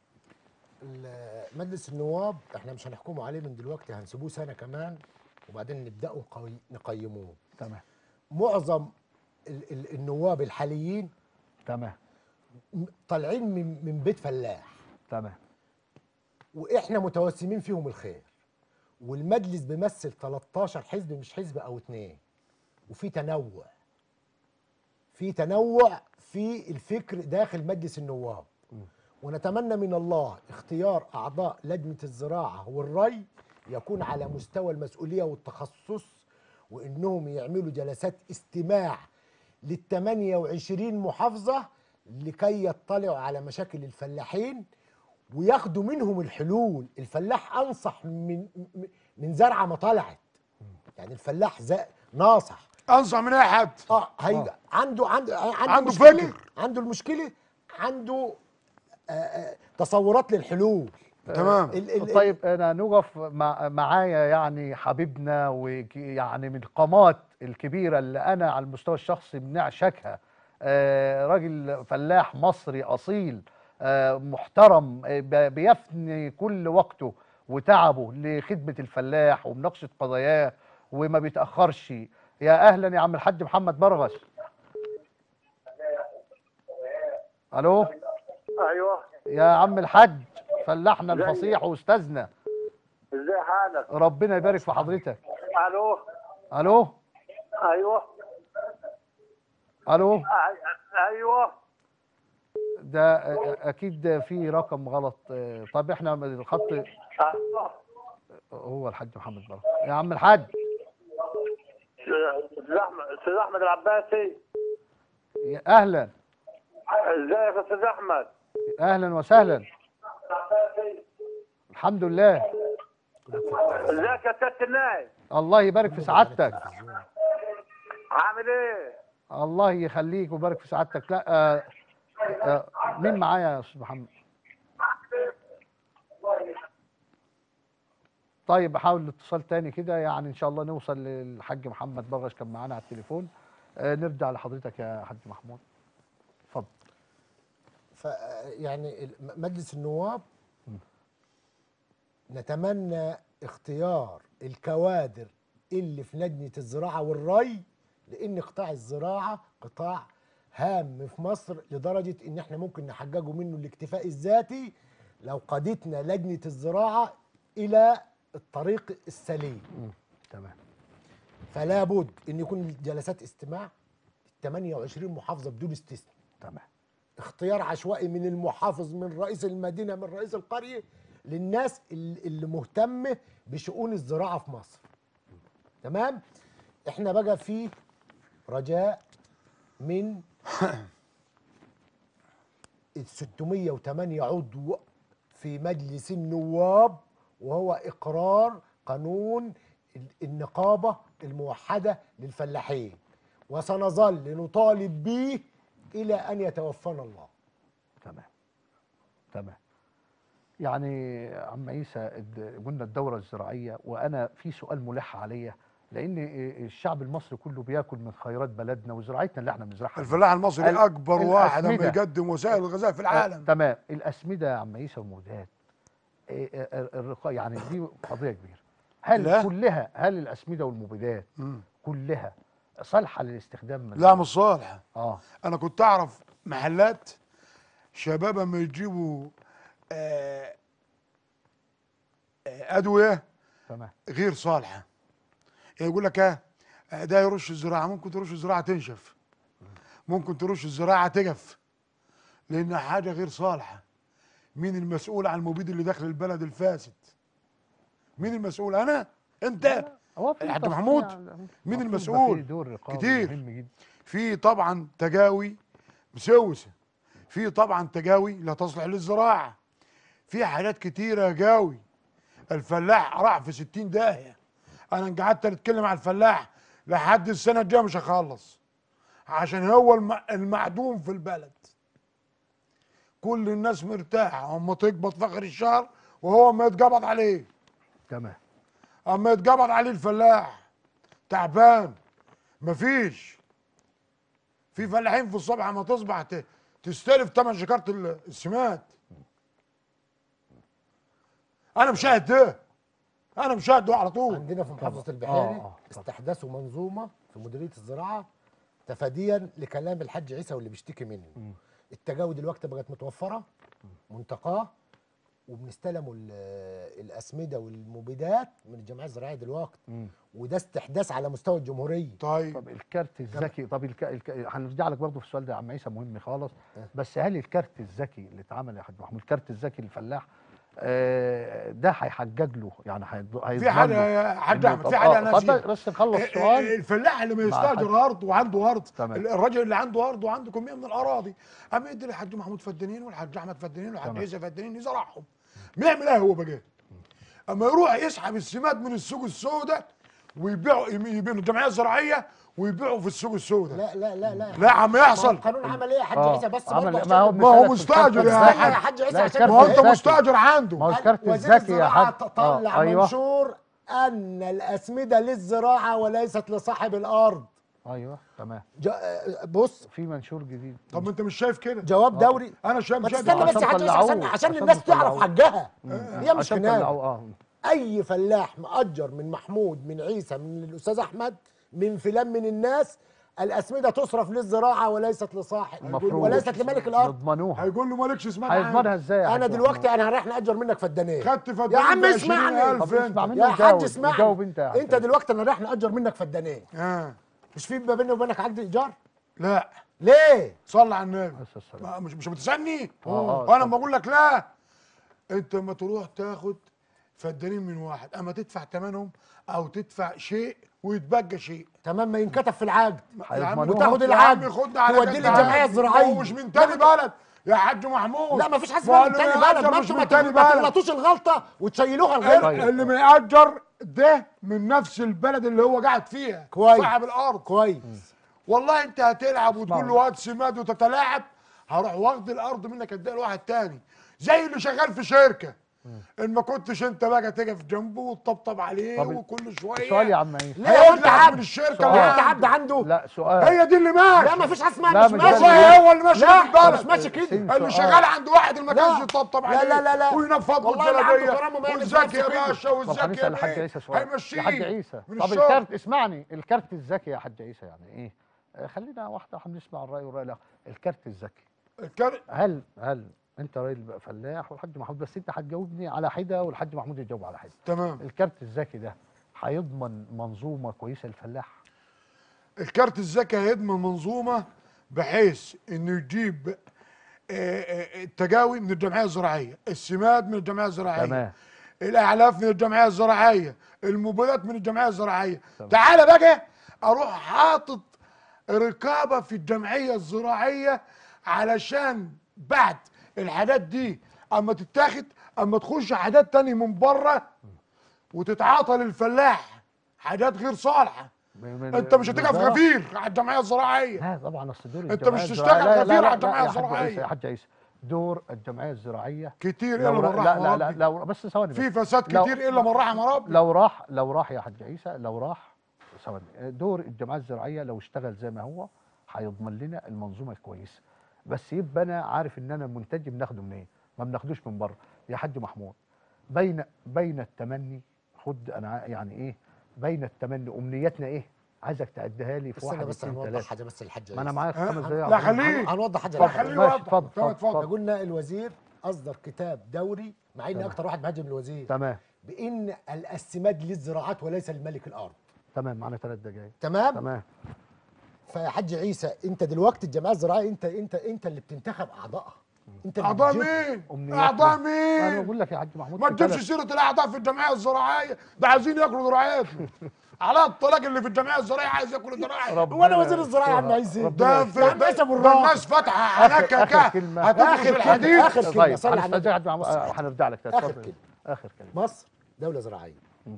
مجلس النواب احنا مش هنحكموا عليه من دلوقتي، هنسيبوه سنه كمان وبعدين نبداوا نقيموه. تمام. معظم النواب الحاليين تمام. طالعين من بيت فلاح، تمام. واحنا متوسمين فيهم الخير، والمجلس بيمثل 13 حزب، مش حزب او اتنين، وفي تنوع، في تنوع في الفكر داخل مجلس النواب. ونتمنى من الله اختيار اعضاء لجنه الزراعه والري يكون على مستوى المسؤوليه والتخصص، وانهم يعملوا جلسات استماع لل 28 محافظه لكي يطلعوا على مشاكل الفلاحين وياخدوا منهم الحلول. الفلاح انصح من زرعه ما طلعت، يعني الفلاح ناصح، انصح من اي حد. عنده فكر، عنده المشكله، عنده تصورات للحلول. تمام. طيب انا نقف معايا يعني حبيبنا، ويعني من القامات الكبيره اللي انا على المستوى الشخصي بنعشقها، راجل فلاح مصري اصيل، محترم، بيفني كل وقته وتعبه لخدمه الفلاح ومناقشه قضاياه وما بيتاخرش. يا اهلا يا عم الحاج محمد برغش. الو. ايوه يا عم الحاج، فلاحنا الفصيح واستاذنا، ازاي حالك؟ ربنا يبارك في حضرتك. الو. الو. ايوه. الو. ايوه. ده اكيد في رقم غلط. طب احنا الخط ايوه. هو الحاج محمد برغش. يا عم الحاج. استاذ احمد العباسي. يا اهلا. ازيك يا استاذ احمد؟ اهلا وسهلا. الحمد لله. ازيك يا سياده النائب؟ الله يبارك في سعادتك. عامل ايه؟ الله يخليك ويبارك في سعادتك. لا مين معايا يا استاذ محمد؟ طيب احاول الاتصال تاني كده، يعني ان شاء الله نوصل للحاج محمد برغش، كان معانا على التليفون. نرجع لحضرتك يا حاج محمود، اتفضل. يعني مجلس النواب نتمنى اختيار الكوادر اللي في لجنه الزراعه والري، لان قطاع الزراعه قطاع هام في مصر لدرجه ان احنا ممكن نحققه منه الاكتفاء الذاتي لو قادتنا لجنه الزراعه الى الطريق السليم. تمام. فلا بد ان يكون جلسات استماع 28 محافظه بدون استثناء. تمام. اختيار عشوائي من المحافظ، من رئيس المدينه، من رئيس القريه، للناس اللي مهتمه بشؤون الزراعه في مصر. تمام. احنا بقى في رجاء من 608 عضو في مجلس النواب، وهو إقرار قانون النقابة الموحدة للفلاحين، وسنظل نطالب به إلى أن يتوفانا الله. تمام تمام. يعني عم عيسى قلنا الدورة الزراعية، وأنا في سؤال ملح عليا، لأن الشعب المصري كله بياكل من خيرات بلدنا وزراعتنا اللي احنا بنزرعها. الفلاح المصري أكبر واحد عم الأسمدة. يقدم وسائل الغذاء في العالم. تمام. الأسمدة يا عم عيسى والمبيدات، يعني دي قضية كبيرة. لا. هل الأسمدة والمبيدات كلها صالحة للاستخدام؟ لا مش صالحة. أنا كنت أعرف محلات شباب اما يجيبوا أدوية تمام غير صالحة، يقول لك ده يرش الزراعة، ممكن ترش الزراعة تنشف، ممكن ترش الزراعة تجف، لأنها حاجة غير صالحة. مين المسؤول عن المبيد اللي داخل البلد الفاسد؟ مين المسؤول؟ أنا؟ أنت؟ الحاج محمود؟ مين المسؤول؟ كتير. في طبعا تجاوي مسوسة، في طبعا تجاوي لا تصلح للزراعة، في حاجات كتيرة جاوي. الفلاح راح في 60 داهية. أنا قعدت أتكلم على الفلاح لحد السنة الجاية مش هخلص، عشان هو المعدوم في البلد. كل الناس مرتاحة اما تقبض في آخر الشهر وهو ما يتقبض عليه. تمام. اما يتقبض عليه الفلاح تعبان. مفيش. في فلاحين في الصبح اما تصبح تستلف 8 شكارة السماد. انا مشاهد ده، انا مشاهد ده على طول. عندنا في محافظة البحيري استحدثوا منظومة في مديرية الزراعة تفاديا لكلام الحاج عيسى واللي بيشتكي منه. التجاوي دلوقتي بقت متوفرة منتقاه، وبنستلموا الأسمدة والمبيدات من الجمعية الزراعية دلوقتي، وده استحداث على مستوى الجمهورية. طب الكارت الذكي، طب هنرجع لك برضه في السؤال ده يا عم عيسى، مهم خالص. بس هل الكارت الذكي اللي اتعمل يا حاج محمود، الكارت الذكي للفلاح ده هيحجج له، يعني في حاجه يا حاج احمد، في حاجه انا نسيت بس نخلص السؤال. الفلاح اللي ما يستاجر ارض وعنده ارض، الراجل اللي عنده ارض وعنده كميه من الاراضي، قام يدي للحاج محمود فدانين والحاج احمد فدانين والحاج عيسى فدانين يزرعهم. بيعمل ايه هو بقى؟ اما يروح يسحب السماد من السوق السوداء ويبيعوا الجمعيه الزراعيه ويبيعوا في السوق السوداء. لا لا لا لا لا عم يحصل. القانون عمل ايه يا حاج عيسى؟ بس ما هو مستاجر يا حاج عيسى، عشان ما هو انت مستاجر عنده. ما هو الكارت الذكي يا حاج طلع منشور ان الاسمده للزراعه وليست لصاحب الارض. ايوه تمام. بص في منشور جديد. طب ما انت مش شايف كده؟ جواب دوري. انا شايف مش استنى بس يا حاج عيسى عشان الناس تعرف حقها. هي مش كده. اي فلاح مأجر من محمود، من عيسى، من الاستاذ احمد، من فلان من الناس، الاسمده تصرف للزراعه وليست لصاحب وليست لملك الارض. يضمنوها. هيقول له مالكش اسمها. هيضمنها ازاي؟ انا دلوقتي انا رايح نأجر منك فدانين. خدت فدانين يا عم اسمعني يا حاج، اسمعني. انت دلوقتي انا رايح نأجر منك فدانين. مش في ما بيني وبينك عقد ايجار؟ لا. ليه؟ صلي على النبي. مش بتسألني؟ وانا بقول لك لا. انت لما تروح تاخد فدانين من واحد، اما تدفع ثمنهم او تدفع شيء ويتبقى شيء. تمام، ما ينكتب في العقد. وتاخد العقد توديه للجمعيه الزراعيه. هو مش من تاني بلد يا حاج محمود. لا ما فيش حاجه اسمها من تاني بلد. ما انتوا ما تغلطوش الغلطه وتشيلوها الغلطه. اللي بيأجر ده من نفس البلد اللي هو قاعد فيها. كويس. صاحب الارض. كويس. والله انت هتلعب وتقول له هات سماد وتتلاعب، هروح واخد الارض منك اديها لواحد تاني زي اللي شغال في شركه. ان ما كنتش انت بقى تقف جنبه وتطبطب عليه وكل شويه. سؤال يا عم عيسى. ليه انت عبد من الشركه؟ انت عبد عنده؟ لا سؤال. هي دي اللي ماشي. لا ما فيش حاجه اسمها مش ماشي. هو اللي ماشي في البلد. مش ماشي كده. اللي شغال عند واحد اللي ما كانش يطبطب عليه. لا لا لا وينفض له الجلابيه والزكي يا باشا والزكي يا حاج عيسى سؤال. هيمشيه يا حاج عيسى. من طب الكارت، اسمعني، الكارت الذكي يا حاج عيسى يعني ايه؟ خلينا واحده هنسمع الراي والراي الاخر. الكارت الذكي. الكارت هل انت راجل بقى فلاح والحاج محمود، بس انت هتجاوبني على حده والحاج محمود يجاوب على حده. تمام. الكارت الذكي ده هيضمن منظومه كويسه للفلاح؟ الكارت الذكي هيضمن منظومه بحيث انه يجيب التجاوي من الجمعيه الزراعيه، السماد من الجمعيه الزراعيه، تمام، الاعلاف من الجمعيه الزراعيه، المبيدات من الجمعيه الزراعيه. تعالى بقى اروح حاطط رقابه في الجمعيه الزراعيه علشان بعد الحاجات دي اما تتاخد اما تخش حاجات تاني من بره وتتعاطى للفلاح حاجات غير صالحه. انت مش هتقف غفير على الجمعيه الزراعيه. لا طبعا، اصل دور انت الجمعية مش الزراعية- تشتغل غفير على لا الجمعيه يا حاج عيسى، الزراعيه. يا حاج عيسى، دور الجمعيه الزراعيه كتير الا لو من لا رحم لا لا ربي. لو بس ثواني في بس. فساد لو- كتير الا من رحم ربي. لو راح يا حاج عيسى، لو راح ثواني، دور الجمعيه الزراعيه لو اشتغل زي ما هو هيضمن لنا المنظومه الكويسه. بس يبقى انا عارف ان انا المنتج بناخده منين، ما بناخدوش من بره. يا حاج محمود، بين التمني، خد انا يعني ايه، بين التمني امنياتنا ايه، عايزك تعدها لي في استنى 1 بس 2 هنوضح 3. حاجه بس الحاج ما انا عيسى. معاك 5 دقايق. لا خليه. هنوضح حاجه. طب لا، خليه ماشي، يوضح. اتفضل. اتفضل. قلنا الوزير اصدر كتاب دوري، مع اني تمام. اكتر واحد بهاجم الوزير، تمام بان السماد للزراعات وليس لملك الارض. تمام، معانا 3 دقايق. تمام. تمام. فيا حاج عيسى، انت دلوقتي الجمعيه الزراعيه انت اللي بتنتخب اعضائها. انت اللي اعضاء بتجيبهم. مين؟ أمنياتنا. اعضاء انا مين؟ بقول لك يا حاج محمود، ما في تجيبش ثلاث- سيره الاعضاء في الجمعيه الزراعيه، ده عايزين ياكلوا ذراعيتهم. علاء الطلاق اللي في الجمعيه الزراعيه عايز ياكل ذراعي. ربنا وانا وزير الزراعه يا عم يسترها. عيسى. ربنا ده في يا عم عيسى ابو ده الراجل. الناس فاتحه عنك آخر كلمة. هتدخل في الحديد. آخر كلمة. طيب صلي على النبي. هنسترجع حاج محمود، هنرجع لك تاني. آخر اتفضل. كلمة. اخر كلمه. مصر دوله زراعيه.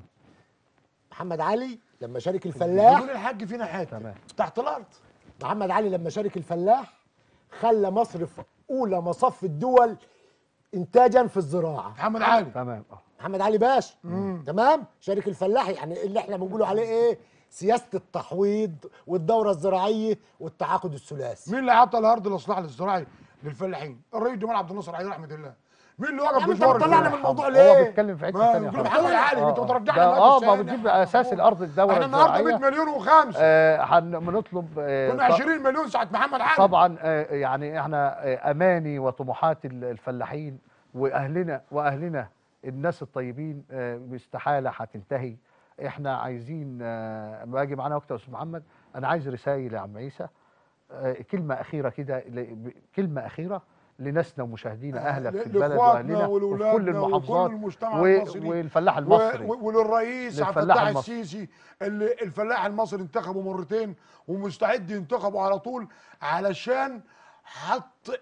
محمد علي لما شارك الفلاح، يقول الحاج فينا حته تمام. تحت الارض. محمد علي لما شارك الفلاح خلى مصر في اولى مصف الدول انتاجا في الزراعه. محمد علي. تمام. محمد علي باشا. تمام. شارك الفلاح يعني اللي احنا بنقوله عليه ايه؟ سياسه التحويض والدوره الزراعيه والتعاقد الثلاثي. مين اللي عطى الارض الاصلاح الزراعي للفلاحين؟ الرئيس جمال عبد الناصر عليه رحمه الله. مين اللي وقف يا عم انت بمشوار بتطلعنا الفلاح؟ من الموضوع هو ليه؟ بيتكلم في حته ما ثانيه يقول خالص. محمد علي انت بترجعنا ده لهذا ما الشارع. بتجيب اساس الارض الدوله احنا النهارده 100 الزراعيه. مليون وخمسه. بنطلب كنا 20 مليون ساعه محمد علي. طبعا يعني احنا اماني وطموحات الفلاحين واهلنا الناس الطيبين باستحاله هتنتهي. احنا عايزين باجي معانا وقت يا استاذ محمد، انا عايز رسائل يا عم عيسى، كلمه اخيره كده، كلمه اخيره لناسنا ومشاهدينا، اهلك في البلد لاخواتنا واهلنا وفي كل ولولادنا المحافظات وكل المجتمع المصري والفلاح المصري. وللرئيس عبد للفلاح الفتاح المصري. السيسي اللي الفلاح المصري انتخبه مرتين ومستعد ينتخبه على طول علشان حط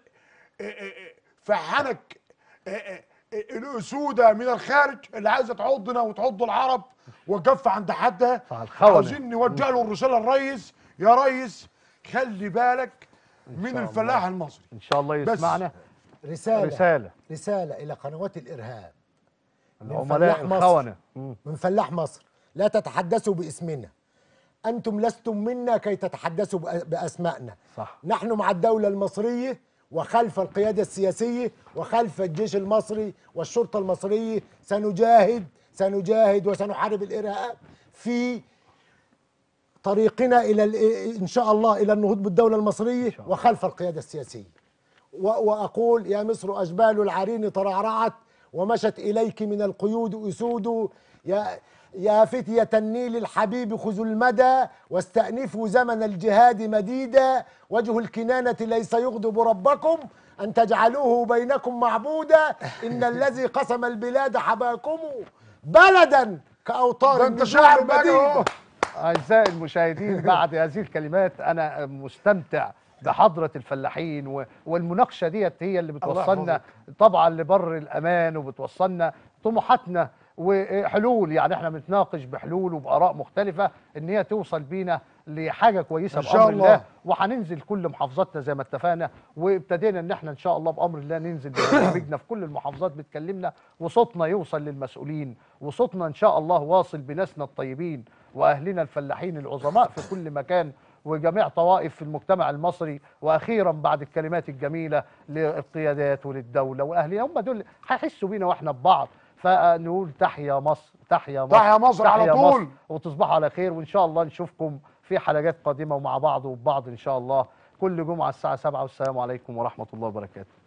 في حنك الاسوده من الخارج اللي عايزه تعضنا وتعض العرب وكف عند حدها. فالخونة. عاوزين نوجه له الرساله الريس، يا ريس خلي بالك من شاء الفلاح الله. المصري. ان شاء الله بس. يسمعنا. رساله رساله الى قنوات الارهاب من العملاء فلاح مصر. الخونه. من فلاح مصر، لا تتحدثوا باسمنا، انتم لستم منا كي تتحدثوا باسمائنا. صح. نحن مع الدوله المصريه وخلف القياده السياسيه وخلف الجيش المصري والشرطه المصريه. سنجاهد وسنحارب الارهاب في طريقنا الى ان شاء الله الى النهوض بالدوله المصريه وخلف القياده السياسيه. واقول يا مصر اشبال العرين ترعرعت ومشت اليك من القيود اسود. يا فتية النيل الحبيب خذوا المدى واستأنفوا زمن الجهاد مديدا. وجه الكنانة ليس يغضب ربكم أن تجعلوه بينكم معبودا. إن الذي قسم البلاد حباكم بلدا كأوطار ده انت النجوم شاعر بقى المديدة. اهو. أعزائي المشاهدين، بعد هذه الكلمات أنا مستمتع بحضرة الفلاحين والمناقشة ديت هي اللي بتوصلنا طبعا لبر الأمان وبتوصلنا طموحاتنا وحلول. يعني احنا بنتناقش بحلول وبآراء مختلفة ان هي توصل بينا لحاجة كويسة إن شاء بأمر الله. الله. وهننزل كل محافظاتنا زي ما اتفقنا، وابتدينا ان احنا ان شاء الله بأمر الله ننزل ببرنامجنا في كل المحافظات بتكلمنا وصوتنا يوصل للمسؤولين، وصوتنا ان شاء الله واصل بناسنا الطيبين واهلنا الفلاحين العظماء في كل مكان وجميع طوائف في المجتمع المصري. واخيرا بعد الكلمات الجميلة للقيادات وللدولة واهلنا، هم دول هيحسوا بينا واحنا ببعض. فنقول تحيا مصر، تحيا مصر، تحيا مصر على طول. مصر، وتصبحوا على خير. وان شاء الله نشوفكم في حلقات قادمة ومع بعض وببعض ان شاء الله كل جمعة الساعة 7. والسلام عليكم ورحمة الله وبركاته.